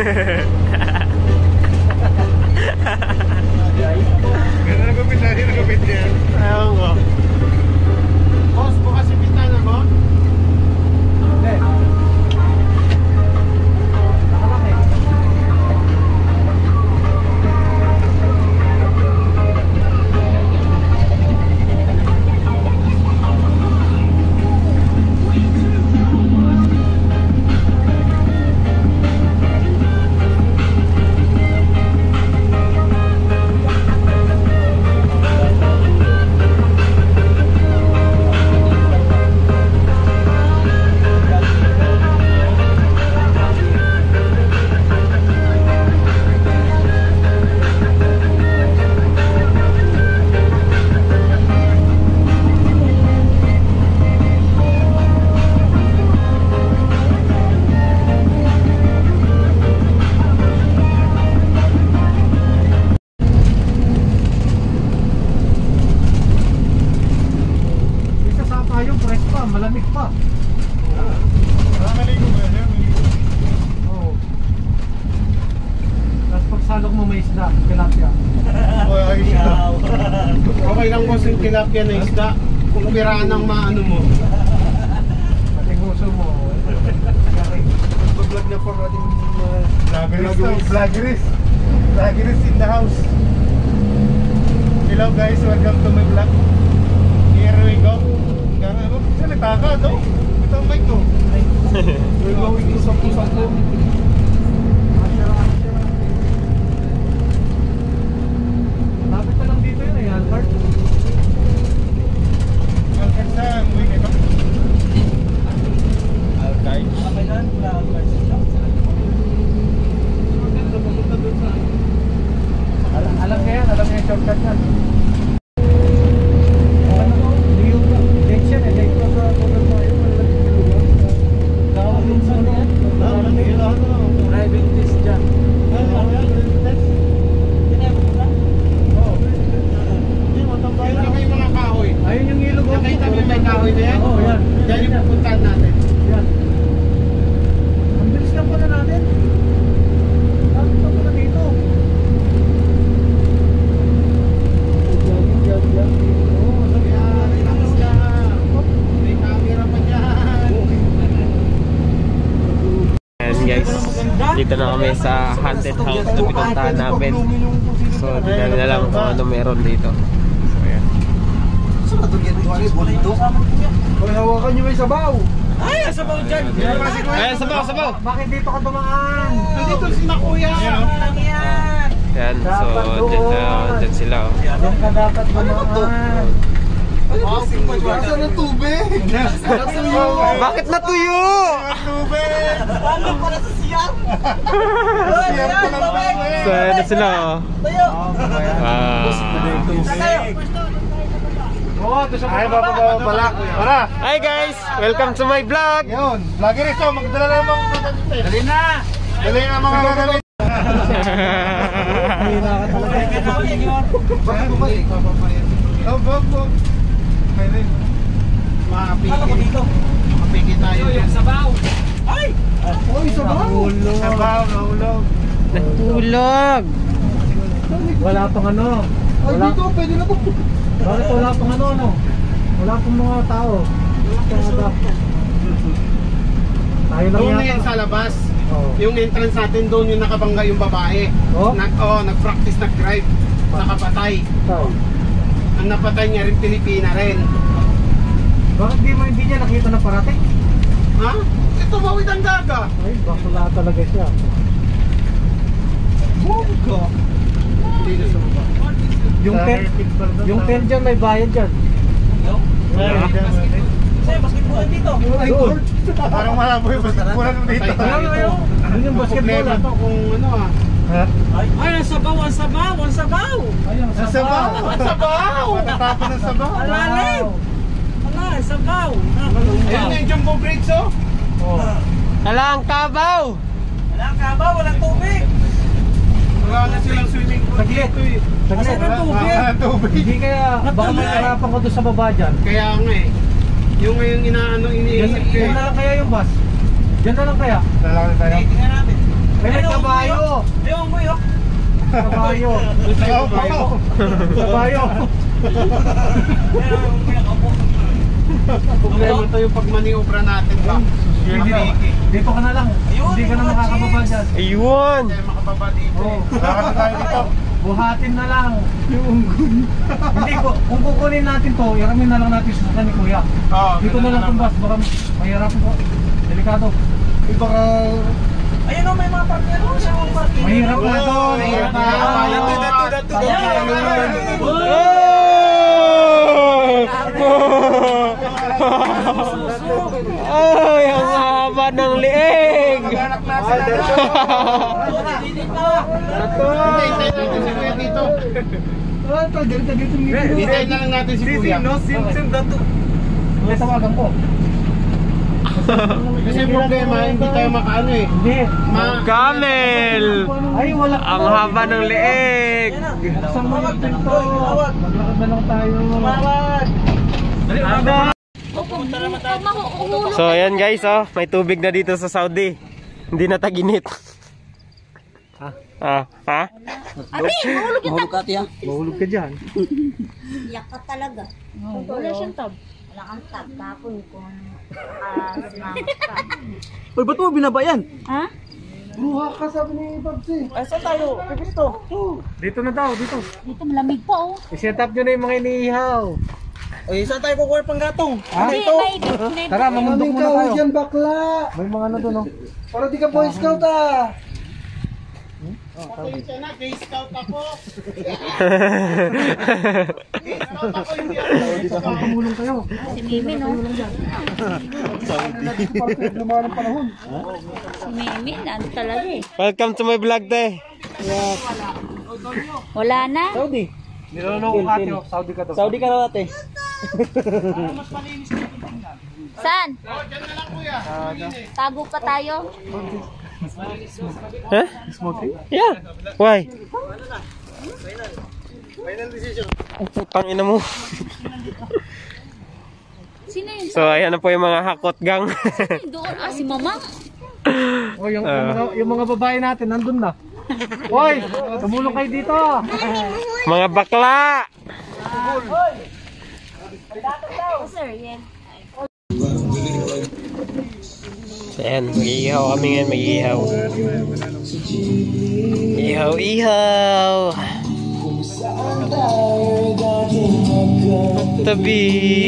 Ganda na gupit natin, nagupit niya. Ayaw ko. Boss, bukas yung pintana mo? Hindi. Nakalaki. Malamig pa. Maligo ba yan? Oo. Tapos pagsalok mo may isda, tilapia. Okay lang boss yung tilapia na isda. Kung piraan ang maano mo. Pati nguso mo. Mag-vlog na for ating vloggeries. Vloggeries in the house. Hello guys, welcome to my vlog. Here we go. Salita ka, no? Ito ang mic ko. We're going to Sampo-Sampo. Lapit pa lang dito yun eh, Albert. Albert saan? Uy, ito. Albert? Okay lang, wala Albert. Alam niya yan, alam niya yung shortcut yan. Driving test dyan. Ayun yung mga kahoy. Ayun yung ilog. Nakita mo may kahoy na yan? Oo, yan. Yan yung pupuntahan natin. Yan. Ang bilis lang pala natin. Lapit pa pala dito. Oo, sabi Kaya, relax ka. May camera pa dyan. Ayan guys, dito na kami sa haunted house na pinuntahan namin. So, di namin alam kung ano meron dito. So, ayan. Kung hawakan nyo may sabaw. Ay, sabaw dyan! Ayan, sabaw, sabaw! Bakit dito ka dumaan? Nandito si na kuya. Ayan, so dyan sila. Oh. Diyan ka dapat dumaan. Saan ang tubig? Bakit natuyo? Tubig! Ano para sa siyar? Siyar pa ng tubig! So, ayan na sila. Oh. Ay, baba pala. Tara! Hi guys! Welcome to my vlog! Yun, vlogger ito, magdala na ng mga gagawin. Dali na! Dali na mga gagawin. Bakit ba? Oh, bog. Pwede. Makapiki tayo. Sabaw! Ay! Uy, sabaw! Sabaw, nahulog. Nagtulog! Wala pang ano. Ay, dito, pwede na po. Bakit wala pang ano? Wala pang mga tao. Tayo lang Doon na yan yata. sa labas. Oo. Yung entrance natin doon, yung nakabangga yung babae. Oh? Nag-practice, nag-drive. Nakapatay. Tayo. Ang napatay niya rin, Pilipina rin. Bakit hindi niya nakita na parating? Ha? Ito, bawid ang daga. Ay, bakla talaga siya. Bongga. Hindi na sa baba. Yung pen dyan, may bayad dyan. Sa'yo, basketball dito. Ay, God. Parang malabo yung basketball dito. Yun yung basketball. Problema to kung ano ah. Ha? Ay, ang sabaw! Ay, ang Ang sabaw! Ang sabaw! Matatapon ang sabaw. Alalim! Ala, sabaw! Ayun na yung jumbo bridge oh. Oh. Alang kabaw! Walang kabaw, walang tubig! Wala na silang swimming pool Saglit. dito eh. Saglit. Asan ang tubig? Wala na tubig. Hindi kaya, baka may harapan ko doon sa baba dyan. Kaya nga eh. Yung ngayon iniisip ko Diyan eh. na lang kaya yung bus. Diyan na lang kaya. Lalaki tayo. Tingnan natin. May kabayo. Ayun, boy, oh. Kabayo. Kabayo. Kabayo. Problema ito yung pagmaniobra natin ba? Dito ka na lang. Hindi ka na makakababa dyan. Ayun! Hindi tayo makababa dito. Lakad tayo dito. Buhatin na lang. Hindi ko, kung kukunin natin to, iramin na lang natin susukan ni Kuya. Dito na lang tumbas, baka mahirap po. Delikado. Baka... Ayun, oh, may mga parking ano sa mga parking. Mahirap na to. Mahirap na. Ay, ang haba ng liig! Maghanap na sila dito. Hintayin na lang natin si Kuya. Sim dato. May tawagan ko. Kasi problema, hindi tayo makaano eh. Hindi. Camel! Ay, wala. Ang haba ng liig! Buksan mo yung pinto. Maglakad na lang tayo. So ayan guys, oh, may tubig na dito sa Saudi. Hindi na taginit. Ha? Mahulog ka, tiya. Mahulog ka dyan. Iyak ka talaga. Wala siyang tab. Wala kang tab. Tapon kung sinamat ka. Uy, ba't mo binabayan? Ha? Buha ka sabi ni Babsi. Ay, saan tayo? Pipito. Dito na daw, dito. Dito malamig pa oh. I-set up nyo na yung mga iniihaw. Ay, saan tayo kukuha pang gatong? Ha? Hindi, may Tara, mamundok muna tayo. Dyan bakla. May mga ano doon, oh. Para di ka Boy Scout ah. Pasensya na, Boy Scout ako. Tumulong kayo. si Mimi no. Lumaan ang panahon. Si Mimi, ano talaga eh. Welcome to my vlog, te. Wala na. Saudi. Niloloko ko ate, oh. Saudi ka to. Saudi ka na ate. Saan? Tago pa tayo. Huh? Yeah. Why? Final decision. Pangina mo. Sino yun? So ayan na po yung mga hakot gang. Doon, si Mama. Oh, yung mga babae natin, nandun na. Hoy, tumulong kayo dito. Mga bakla. Sir, yan. So ayan, mag-ihaw kami ngayon, mag-ihaw. Ihaw. Tabi.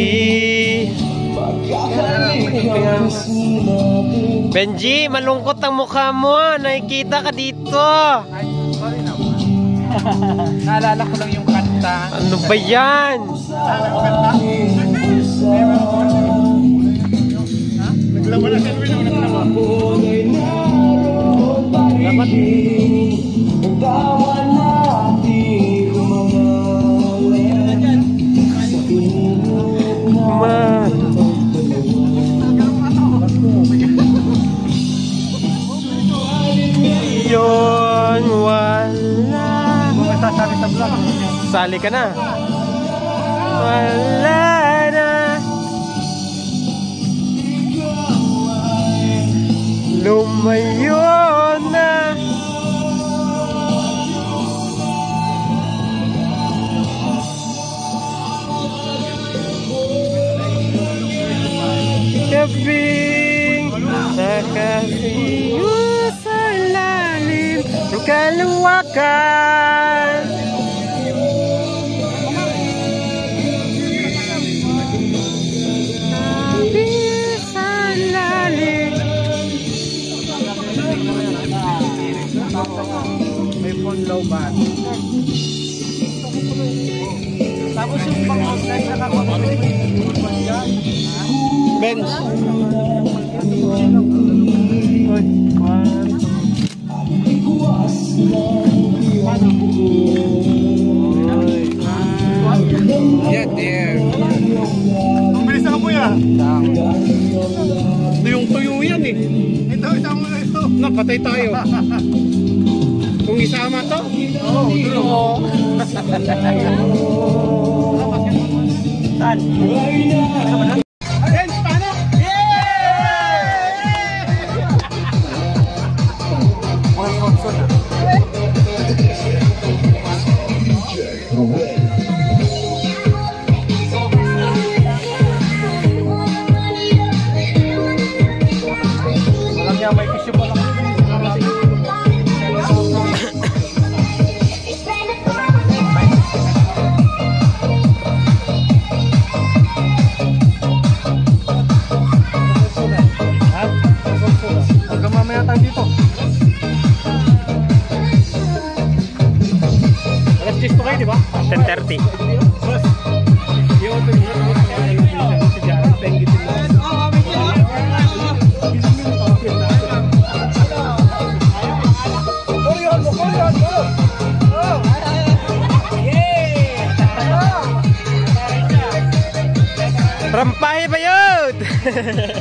Benji, malungkot ang mukha mo. Nakikita ka dito. Naalala ko lang yung kanta. Ano ba yan? Naglaban na si Luino. Naglaban. Dapat Yun, wala. sasabi sa vlog. Sali ka na. Wala na. Lumayo na. Gabing nakasiyo sa lalim ng kalawakan. Sa lalim. May phone low bat. Tapos yung pang-outside na kapag-outside. Benz. Yeah, there. Ang bilis na kapoy ah. Tuyong-tuyo yan eh. Ito, isama mo na ito. Napatay tayo. Kung isama to? Oo, tulong. Saan? Benz, paano? Mga Kaya may tissue pa lang. Hanggang mamaya tayo dito. Alas 10 pa kayo, di ba? 10:30. Rampahe ba yun?